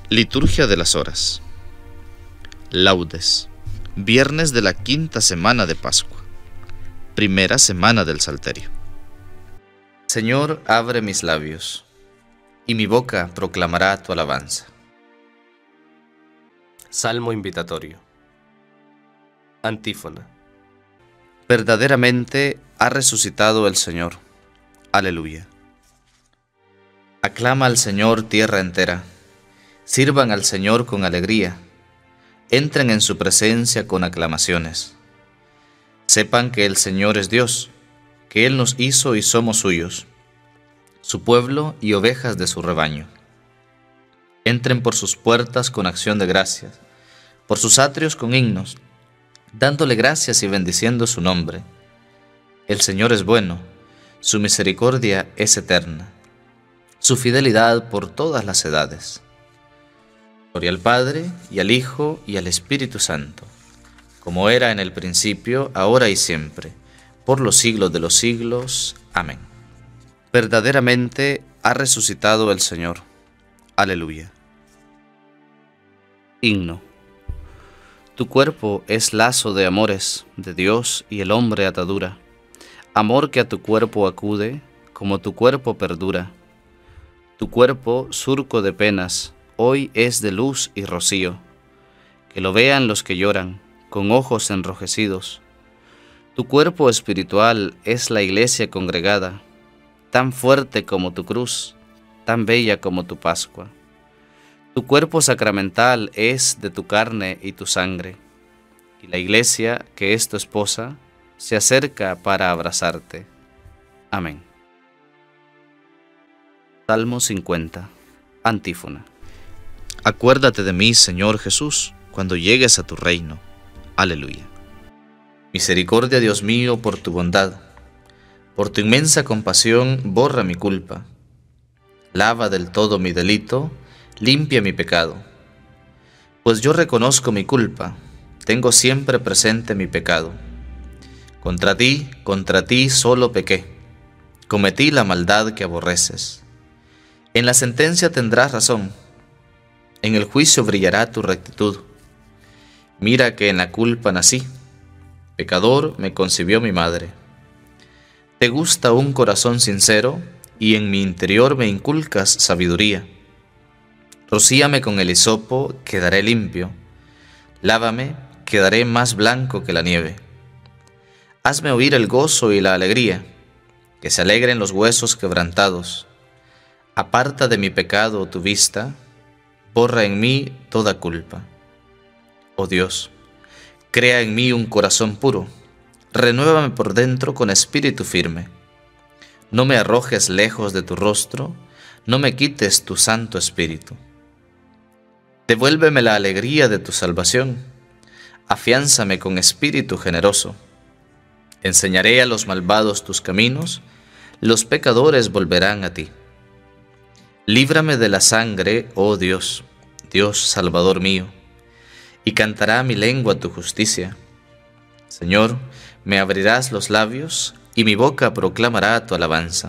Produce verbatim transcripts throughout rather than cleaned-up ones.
Liturgia de las Horas. Laudes. Viernes de la quinta semana de Pascua. Primera semana del Salterio. Señor, abre mis labios, y mi boca proclamará tu alabanza. Salmo invitatorio. Antífona. Verdaderamente ha resucitado el Señor. Aleluya. Aclama al Señor tierra entera. Sirvan al Señor con alegría. Entren en su presencia con aclamaciones. Sepan que el Señor es Dios, que Él nos hizo y somos suyos, su pueblo y ovejas de su rebaño. Entren por sus puertas con acción de gracias, por sus atrios con himnos, dándole gracias y bendiciendo su nombre. El Señor es bueno, su misericordia es eterna, su fidelidad por todas las edades. Gloria al Padre, y al Hijo, y al Espíritu Santo, como era en el principio, ahora y siempre, por los siglos de los siglos. Amén. Verdaderamente ha resucitado el Señor. Aleluya. Himno. Tu cuerpo es lazo de amores, de Dios y el hombre atadura. Amor que a tu cuerpo acude, como tu cuerpo perdura. Tu cuerpo, surco de penas, hoy es de luz y rocío. Que lo vean los que lloran, con ojos enrojecidos. Tu cuerpo espiritual es la iglesia congregada, tan fuerte como tu cruz, tan bella como tu Pascua. Tu cuerpo sacramental es de tu carne y tu sangre, y la iglesia, que es tu esposa, se acerca para abrazarte. Amén. Salmo cincuenta. Antífona. Acuérdate de mí, Señor Jesús, cuando llegues a tu reino. Aleluya. Misericordia, Dios mío, por tu bondad. Por tu inmensa compasión, borra mi culpa. Lava del todo mi delito, limpia mi pecado. Pues yo reconozco mi culpa, tengo siempre presente mi pecado. Contra ti, contra ti solo pequé, cometí la maldad que aborreces. En la sentencia tendrás razón, en el juicio brillará tu rectitud. Mira que en la culpa nací, pecador me concibió mi madre. Te gusta un corazón sincero, y en mi interior me inculcas sabiduría. Rocíame con el hisopo, quedaré limpio. Lávame, quedaré más blanco que la nieve. Hazme oír el gozo y la alegría, que se alegren los huesos quebrantados. Aparta de mi pecado tu vista, borra en mí toda culpa. Oh Dios, crea en mí un corazón puro, renuévame por dentro con espíritu firme. No me arrojes lejos de tu rostro, no me quites tu santo espíritu. Devuélveme la alegría de tu salvación, afiánzame con espíritu generoso. Enseñaré a los malvados tus caminos, los pecadores volverán a ti. Líbrame de la sangre, oh Dios, Dios Salvador mío, y cantará mi lengua tu justicia. Señor, me abrirás los labios, y mi boca proclamará tu alabanza.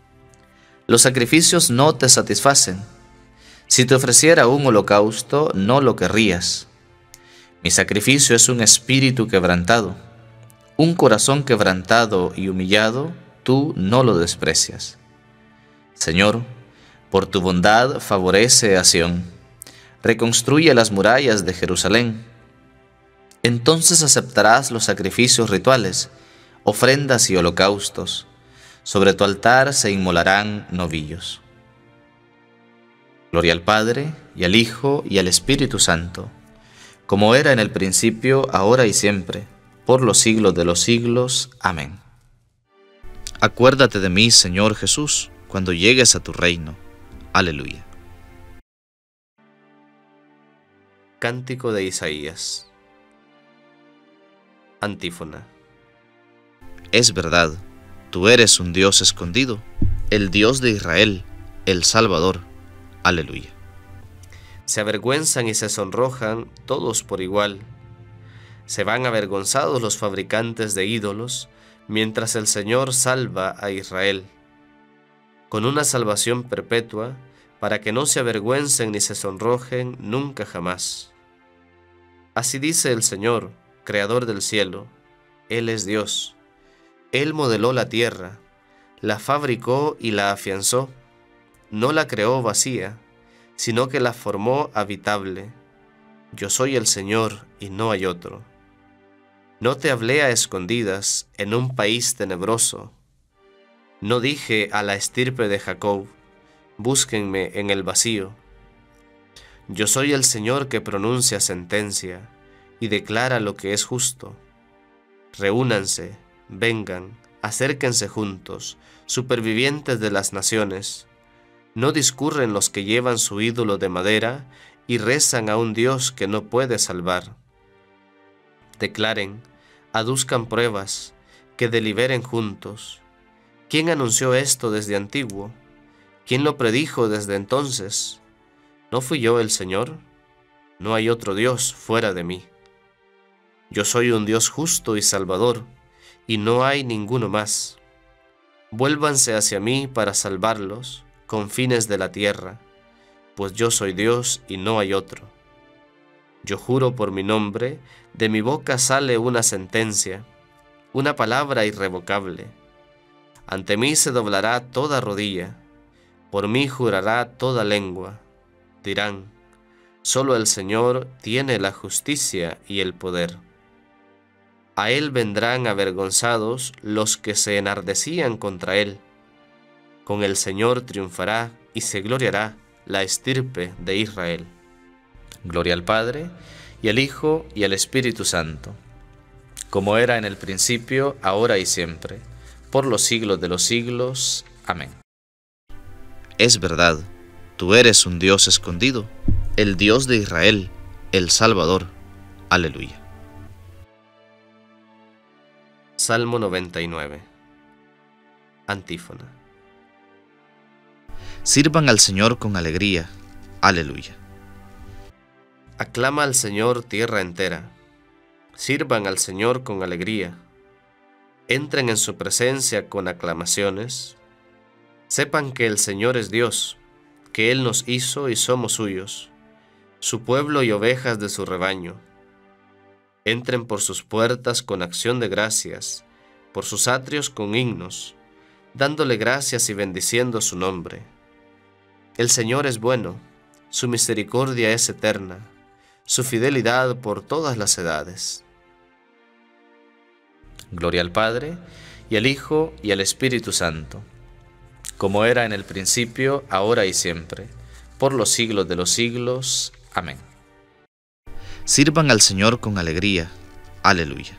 Los sacrificios no te satisfacen. Si te ofreciera un holocausto, no lo querrías. Mi sacrificio es un espíritu quebrantado, un corazón quebrantado y humillado, tú no lo desprecias. Señor, por tu bondad favorece a Sión, reconstruye las murallas de Jerusalén. Entonces aceptarás los sacrificios rituales, ofrendas y holocaustos. Sobre tu altar se inmolarán novillos. Gloria al Padre, y al Hijo, y al Espíritu Santo, como era en el principio, ahora y siempre, por los siglos de los siglos. Amén. Acuérdate de mí, Señor Jesús, cuando llegues a tu reino. Aleluya. Cántico de Isaías. Antífona. Es verdad, tú eres un Dios escondido, el Dios de Israel, el Salvador. Aleluya. Se avergüenzan y se sonrojan todos por igual. Se van avergonzados los fabricantes de ídolos, mientras el Señor salva a Israel. Con una salvación perpetua, para que no se avergüencen ni se sonrojen nunca jamás. Así dice el Señor, Creador del cielo. Él es Dios. Él modeló la tierra, la fabricó y la afianzó. No la creó vacía, sino que la formó habitable. Yo soy el Señor y no hay otro. No te hablé a escondidas en un país tenebroso. No dije a la estirpe de Jacob, búsquenme en el vacío. Yo soy el Señor que pronuncia sentencia y declara lo que es justo. Reúnanse, vengan, acérquense juntos, supervivientes de las naciones. No discurren los que llevan su ídolo de madera y rezan a un Dios que no puede salvar. Declaren, aduzcan pruebas, que deliberen juntos. ¿Quién anunció esto desde antiguo? ¿Quién lo predijo desde entonces? ¿No fui yo el Señor? No hay otro Dios fuera de mí. Yo soy un Dios justo y salvador, y no hay ninguno más. Vuélvanse hacia mí para salvarlos, confines de la tierra, pues yo soy Dios y no hay otro. Yo juro por mi nombre, de mi boca sale una sentencia, una palabra irrevocable. Ante mí se doblará toda rodilla, por mí jurará toda lengua. Dirán, solo el Señor tiene la justicia y el poder. A Él vendrán avergonzados los que se enardecían contra Él. Con el Señor triunfará y se gloriará la estirpe de Israel. Gloria al Padre, y al Hijo, y al Espíritu Santo, como era en el principio, ahora y siempre, por los siglos de los siglos. Amén. Es verdad, tú eres un Dios escondido, el Dios de Israel, el Salvador. Aleluya. Salmo noventa y nueve. Antífona. Sirvan al Señor con alegría. Aleluya. Aclama al Señor tierra entera. Sirvan al Señor con alegría. Entren en su presencia con aclamaciones. Sepan que el Señor es Dios, que Él nos hizo y somos suyos, su pueblo y ovejas de su rebaño. Entren por sus puertas con acción de gracias, por sus atrios con himnos, dándole gracias y bendiciendo su nombre. El Señor es bueno, su misericordia es eterna, su fidelidad por todas las edades. Gloria al Padre, y al Hijo, y al Espíritu Santo, como era en el principio, ahora y siempre, por los siglos de los siglos. Amén. Sirvan al Señor con alegría. Aleluya.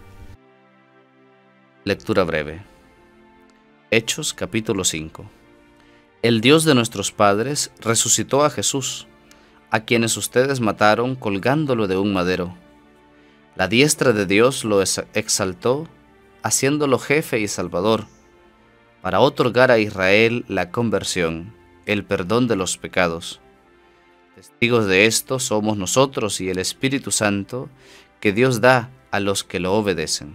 Lectura breve. Hechos capítulo cinco. El Dios de nuestros padres resucitó a Jesús, a quienes ustedes mataron colgándolo de un madero. La diestra de Dios lo exaltó, haciéndolo jefe y salvador, para otorgar a Israel la conversión, el perdón de los pecados. Testigos de esto somos nosotros y el Espíritu Santo que Dios da a los que lo obedecen.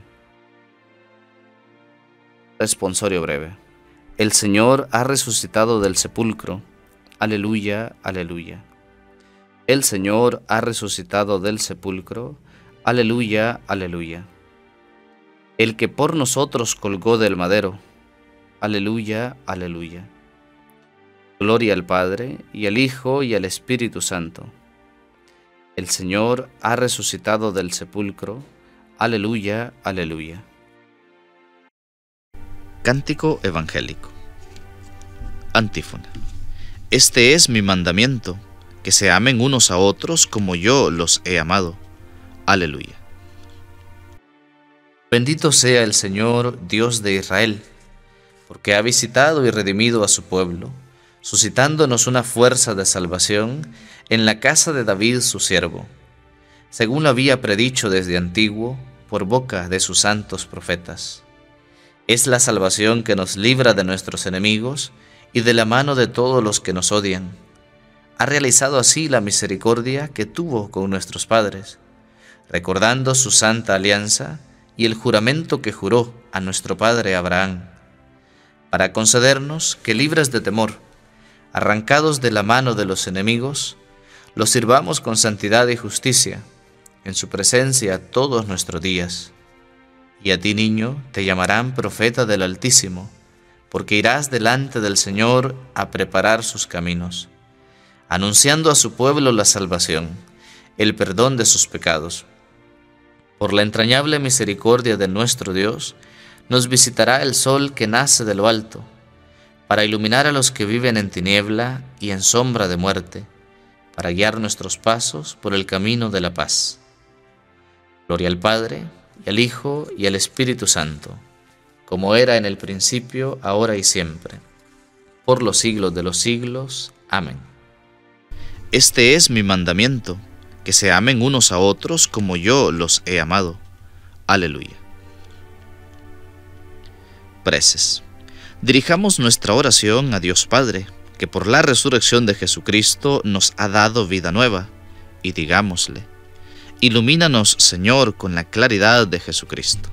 Responsorio breve. El Señor ha resucitado del sepulcro. Aleluya, aleluya. El Señor ha resucitado del sepulcro. Aleluya, aleluya. El que por nosotros colgó del madero. Aleluya, aleluya. Gloria al Padre, y al Hijo, y al Espíritu Santo. El Señor ha resucitado del sepulcro. Aleluya, aleluya. Cántico evangélico. Antífona. Este es mi mandamiento, que se amen unos a otros como yo los he amado. Aleluya. Bendito sea el Señor, Dios de Israel, porque ha visitado y redimido a su pueblo, suscitándonos una fuerza de salvación en la casa de David su siervo, según lo había predicho desde antiguo por boca de sus santos profetas. Es la salvación que nos libra de nuestros enemigos y de la mano de todos los que nos odian. Ha realizado así la misericordia que tuvo con nuestros padres, recordando su santa alianza y el juramento que juró a nuestro padre Abraham, para concedernos que, libres de temor, arrancados de la mano de los enemigos, los sirvamos con santidad y justicia, en su presencia todos nuestros días. Y a ti, niño, te llamarán profeta del Altísimo, porque irás delante del Señor a preparar sus caminos, anunciando a su pueblo la salvación, el perdón de sus pecados. Por la entrañable misericordia de nuestro Dios, nos visitará el sol que nace de lo alto, para iluminar a los que viven en tiniebla y en sombra de muerte, para guiar nuestros pasos por el camino de la paz. Gloria al Padre, y al Hijo, y al Espíritu Santo, como era en el principio, ahora y siempre, por los siglos de los siglos. Amén. Este es mi mandamiento, que se amen unos a otros como yo los he amado. Aleluya. Preces. Dirijamos nuestra oración a Dios Padre, que por la resurrección de Jesucristo nos ha dado vida nueva, y digámosle: ilumínanos, Señor, con la claridad de Jesucristo.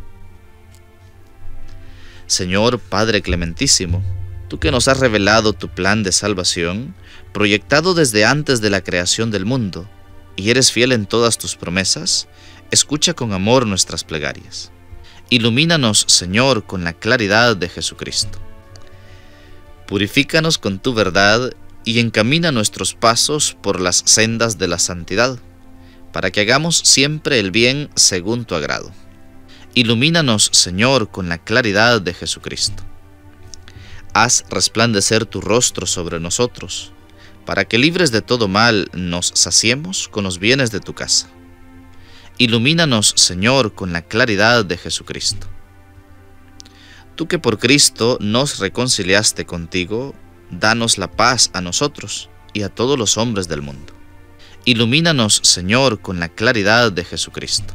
Señor Padre clementísimo, tú que nos has revelado tu plan de salvación, proyectado desde antes de la creación del mundo, y eres fiel en todas tus promesas, escucha con amor nuestras plegarias. Ilumínanos, Señor, con la claridad de Jesucristo. Purifícanos con tu verdad y encamina nuestros pasos por las sendas de la santidad, para que hagamos siempre el bien según tu agrado. Ilumínanos, Señor, con la claridad de Jesucristo. Haz resplandecer tu rostro sobre nosotros, para que libres de todo mal nos saciemos con los bienes de tu casa. Ilumínanos, Señor, con la claridad de Jesucristo. Tú que por Cristo nos reconciliaste contigo, danos la paz a nosotros y a todos los hombres del mundo. Ilumínanos, Señor, con la claridad de Jesucristo.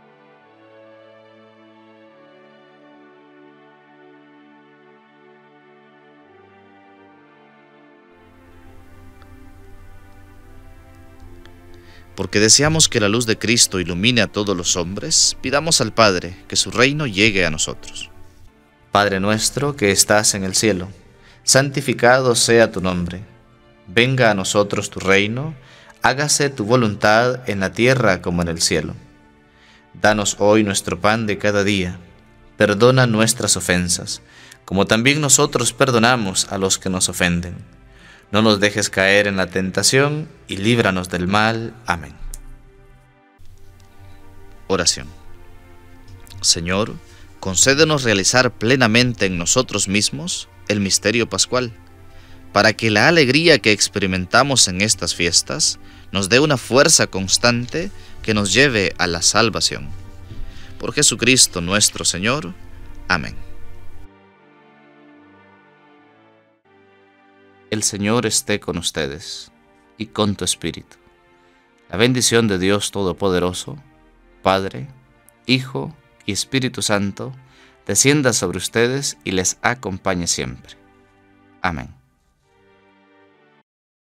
Porque deseamos que la luz de Cristo ilumine a todos los hombres, pidamos al Padre que su reino llegue a nosotros. Padre nuestro que estás en el cielo, santificado sea tu nombre. Venga a nosotros tu reino, hágase tu voluntad en la tierra como en el cielo. Danos hoy nuestro pan de cada día. Perdona nuestras ofensas, como también nosotros perdonamos a los que nos ofenden. No nos dejes caer en la tentación y líbranos del mal. Amén. Oración. Señor, concédenos realizar plenamente en nosotros mismos el misterio pascual, para que la alegría que experimentamos en estas fiestas nos dé una fuerza constante que nos lleve a la salvación. Por Jesucristo nuestro Señor. Amén. El Señor esté con ustedes y con tu espíritu. La bendición de Dios Todopoderoso, Padre, Hijo y Espíritu Santo, descienda sobre ustedes y les acompañe siempre. Amén.